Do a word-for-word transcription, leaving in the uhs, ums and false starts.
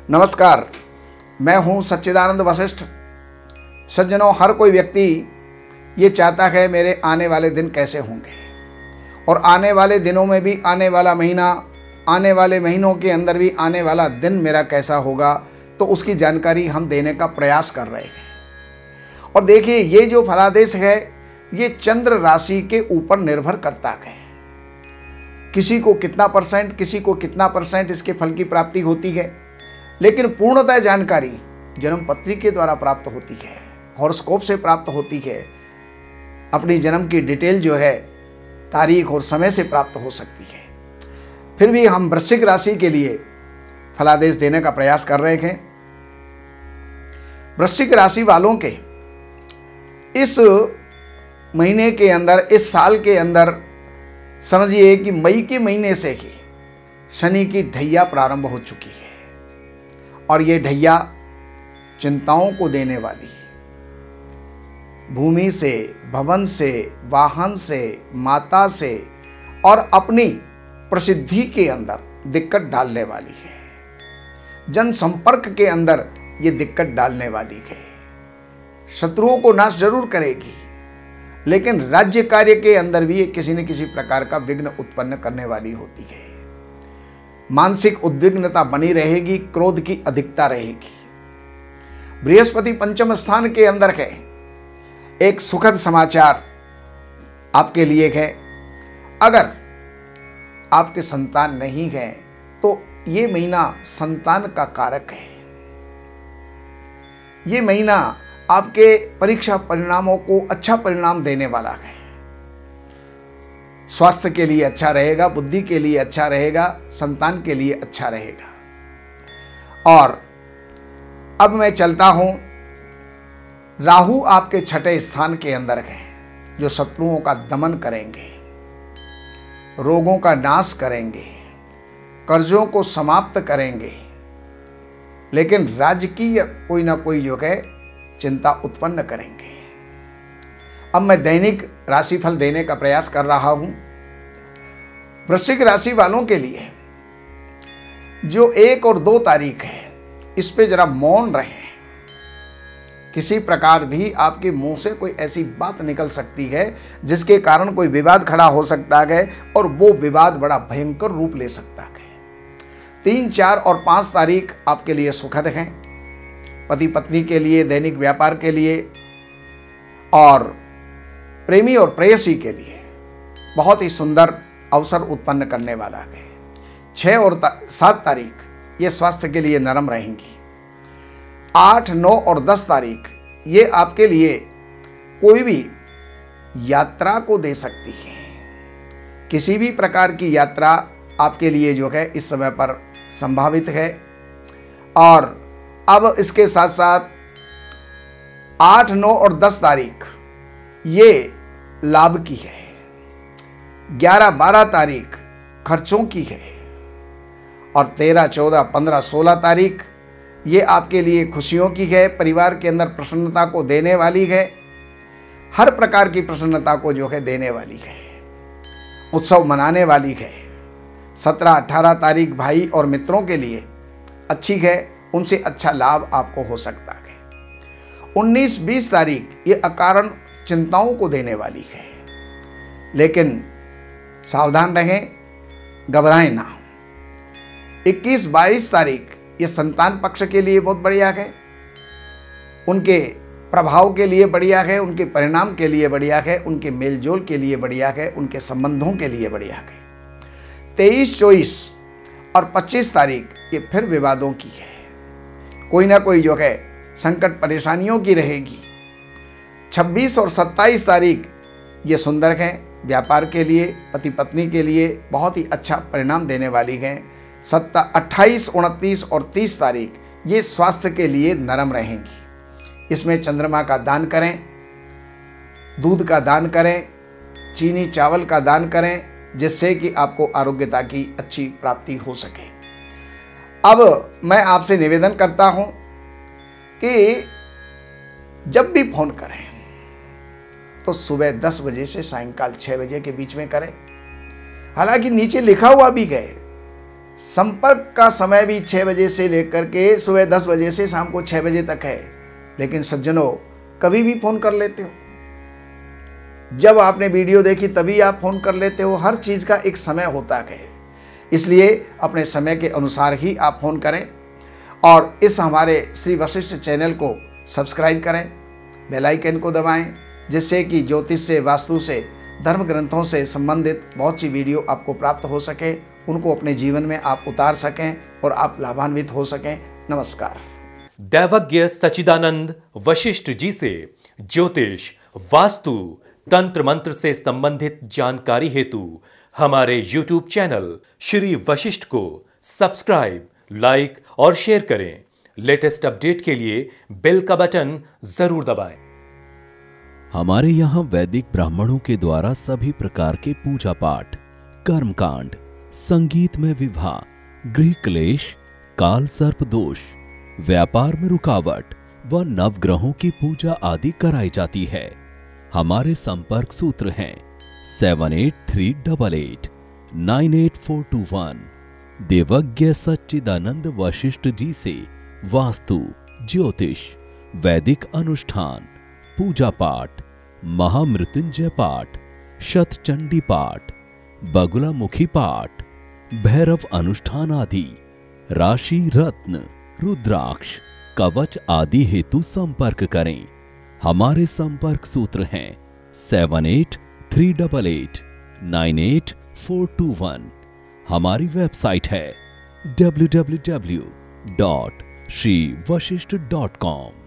नमस्कार, मैं हूं सच्चिदानंद वशिष्ठ। सज्जनों, हर कोई व्यक्ति ये चाहता है मेरे आने वाले दिन कैसे होंगे, और आने वाले दिनों में भी, आने वाला महीना, आने वाले महीनों के अंदर भी आने वाला दिन मेरा कैसा होगा, तो उसकी जानकारी हम देने का प्रयास कर रहे हैं। और देखिए, ये जो फलादेश है ये चंद्र राशि के ऊपर निर्भर करता है। किसी को कितना परसेंट, किसी को कितना परसेंट इसके फल की प्राप्ति होती है, लेकिन पूर्णतः जानकारी जन्म पत्री के द्वारा प्राप्त होती है, हॉरोस्कोप से प्राप्त होती है। अपनी जन्म की डिटेल जो है तारीख और समय से प्राप्त हो सकती है। फिर भी हम वृश्चिक राशि के लिए फलादेश देने का प्रयास कर रहे हैं। वृश्चिक राशि वालों के इस महीने के अंदर, इस साल के अंदर समझिए कि मई के महीने से ही शनि की ढैया प्रारंभ हो चुकी है, और ये ढैया चिंताओं को देने वाली, भूमि से, भवन से, वाहन से, माता से और अपनी प्रसिद्धि के अंदर दिक्कत डालने वाली है। जनसंपर्क के अंदर ये दिक्कत डालने वाली है। शत्रुओं को नाश जरूर करेगी, लेकिन राज्य कार्य के अंदर भी ये किसी न किसी प्रकार का विघ्न उत्पन्न करने वाली होती है। मानसिक उद्विग्नता बनी रहेगी, क्रोध की अधिकता रहेगी। बृहस्पति पंचम स्थान के अंदर है। एक सुखद समाचार आपके लिए है। अगर आपके संतान नहीं है तो ये महीना संतान का कारक है। ये महीना आपके परीक्षा परिणामों को अच्छा परिणाम देने वाला है। स्वास्थ्य के लिए अच्छा रहेगा, बुद्धि के लिए अच्छा रहेगा, संतान के लिए अच्छा रहेगा। और अब मैं चलता हूं, राहु आपके छठे स्थान के अंदर है, जो शत्रुओं का दमन करेंगे, रोगों का नाश करेंगे, कर्जों को समाप्त करेंगे, लेकिन राजकीय कोई ना कोई जो है चिंता उत्पन्न करेंगे। अब मैं दैनिक राशिफल देने का प्रयास कर रहा हूं। वृश्चिक राशि वालों के लिए जो एक और दो तारीख है, इस पे जरा मौन रहें। किसी प्रकार भी आपके मुंह से कोई ऐसी बात निकल सकती है जिसके कारण कोई विवाद खड़ा हो सकता है, और वो विवाद बड़ा भयंकर रूप ले सकता है। तीन, चार और पांच तारीख आपके लिए सुखद हैं। पति पत्नी के लिए, दैनिक व्यापार के लिए और प्रेमी और प्रेयसी के लिए बहुत ही सुंदर अवसर उत्पन्न करने वाला है। छः और सात तारीख ये स्वास्थ्य के लिए नरम रहेंगी। आठ, नौ और दस तारीख ये आपके लिए कोई भी यात्रा को दे सकती है। किसी भी प्रकार की यात्रा आपके लिए जो है इस समय पर संभावित है। और अब इसके साथ साथ आठ, नौ और दस तारीख ये लाभ की है। ग्यारह, बारह तारीख खर्चों की है। और तेरह, चौदह, पंद्रह, सोलह तारीख ये आपके लिए खुशियों की है। परिवार के अंदर प्रसन्नता को देने वाली है। हर प्रकार की प्रसन्नता को जो है देने वाली है, उत्सव मनाने वाली है। सत्रह, अठारह तारीख भाई और मित्रों के लिए अच्छी है, उनसे अच्छा लाभ आपको हो सकता है। उन्नीस, बीस तारीख ये अकारण चिंताओं को देने वाली है, लेकिन सावधान रहें, घबराएं ना। इक्कीस, बाईस तारीख ये संतान पक्ष के लिए बहुत बढ़िया है। उनके प्रभाव के लिए बढ़िया है, उनके परिणाम के लिए बढ़िया है, उनके मेलजोल के लिए बढ़िया है, उनके संबंधों के लिए बढ़िया है। तेईस, चौबीस और पच्चीस तारीख ये फिर विवादों की है। कोई ना कोई जो है संकट परेशानियों की रहेगी। छब्बीस और सत्ताईस तारीख ये सुंदर है, व्यापार के लिए, पति पत्नी के लिए बहुत ही अच्छा परिणाम देने वाली है। सत्ता अट्ठाईस, उनतीस और तीस तारीख ये स्वास्थ्य के लिए नरम रहेंगी। इसमें चंद्रमा का दान करें, दूध का दान करें, चीनी चावल का दान करें, जिससे कि आपको आरोग्यता की अच्छी प्राप्ति हो सके। अब मैं आपसे निवेदन करता हूं कि जब भी फोन करें तो सुबह दस बजे से सायंकाल छह बजे के बीच में करें। हालांकि नीचे लिखा हुआ भी है संपर्क का समय भी छः बजे से लेकर के सुबह दस बजे से शाम को छः बजे तक है, लेकिन सज्जनों कभी भी फ़ोन कर लेते हो। जब आपने वीडियो देखी तभी आप फ़ोन कर लेते हो। हर चीज़ का एक समय होता है, इसलिए अपने समय के अनुसार ही आप फ़ोन करें और इस हमारे श्री वशिष्ठ चैनल को सब्सक्राइब करें, बेल आइकन को दबाएं, जिससे कि ज्योतिष से, वास्तु से, धर्म ग्रंथों से संबंधित बहुत सी वीडियो आपको प्राप्त हो सके, उनको अपने जीवन में आप उतार सकें और आप लाभान्वित हो सकें। नमस्कार। दैवज्ञ सच्चिदानंद वशिष्ठ जी से ज्योतिष, वास्तु, तंत्र मंत्र से संबंधित जानकारी हेतु हमारे यूट्यूब चैनल श्री वशिष्ठ को सब्सक्राइब, लाइक और शेयर करें। लेटेस्ट अपडेट के लिए बेल का बटन जरूर दबाएं। हमारे यहाँ वैदिक ब्राह्मणों के द्वारा सभी प्रकार के पूजा पाठ, कर्मकांड, संगीत में विवाह, गृह क्लेश, काल सर्प दोष, व्यापार में रुकावट व नवग्रहों की पूजा आदि कराई जाती है। हमारे संपर्क सूत्र हैं seven eight three double eight nine eight four two one. Devagya Sachchidanand Vashishtha ji से वास्तु, ज्योतिष, वैदिक अनुष्ठान, पूजा पाठ, महामृत्युंजय पाठ, शतचंडी पाठ, बगुलामुखी पाठ, भैरव अनुष्ठान आदि, राशि रत्न, रुद्राक्ष, कवच आदि हेतु संपर्क करें। हमारे संपर्क सूत्र हैं seven eight three double eight nine eight four two one. हमारी वेबसाइट है W W W dot Shri Vashishtha dot com.